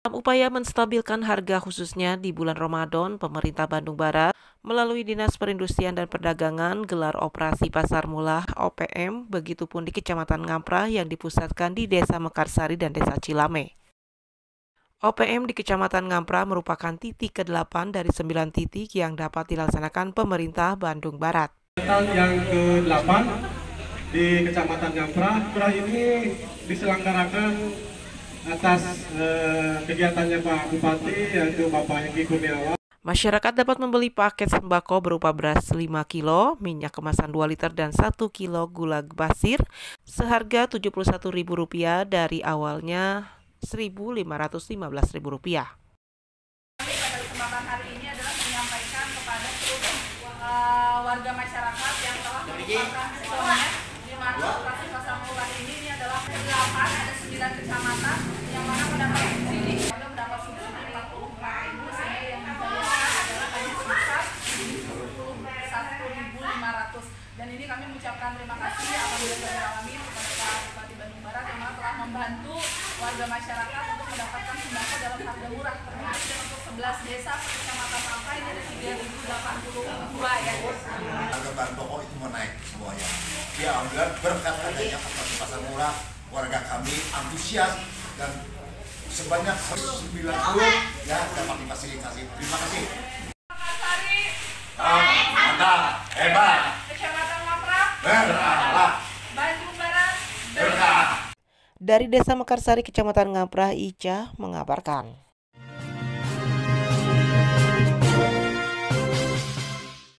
Dalam upaya menstabilkan harga khususnya di bulan Ramadan, pemerintah Bandung Barat melalui Dinas Perindustrian dan Perdagangan gelar operasi pasar murah (OPM), begitupun di Kecamatan Ngamprah yang dipusatkan di Desa Mekarsari dan Desa Cilame. OPM di Kecamatan Ngamprah merupakan titik ke-8 dari 9 titik yang dapat dilaksanakan pemerintah Bandung Barat. Yang ke-8 di Kecamatan Ngamprah, ini diselenggarakan atas kegiatannya Pak Bupati, yaitu Bapak Hengki Kurniawan. Masyarakat dapat membeli paket sembako berupa beras 5 kilo, minyak kemasan 2 liter, dan 1 kilo gula pasir seharga Rp71.000 dari awalnya Rp1.515.000. Pada kesempatan hari ini adalah menyampaikan kepada seluruh warga masyarakat yang telah merupakan sebelumnya di mana operasi pasar murah ini adalah ke-8, ada 9 kecamatan yang mana mendapat subsidi. Warga mendapat subsidi Rp45.000 sehingga yang dibayarkan adalah hanya sebesar Rp1.500. Dan ini kami mengucapkan terima kasih kepada Pak Bupati Bandung Barat yang telah membantu warga masyarakat untuk mendapatkan sembako dalam harga murah. Termasuk untuk 11 desa Kecamatan Ngamprah ini ada 3.082 ya. Harga bahan pokok itu mau naik semuanya. Ya, alhamdulillah berkat adanya operasi pasar murah, warga kami antusias dan sebanyak 90 ya dapat difasilitasi. Terima kasih. Mekarsari, mantap, hebat, Kecamatan Ngamprah, berkah, Bandung Barat, berkah. Dari Desa Mekarsari, Kecamatan Ngamprah, Ica mengabarkan.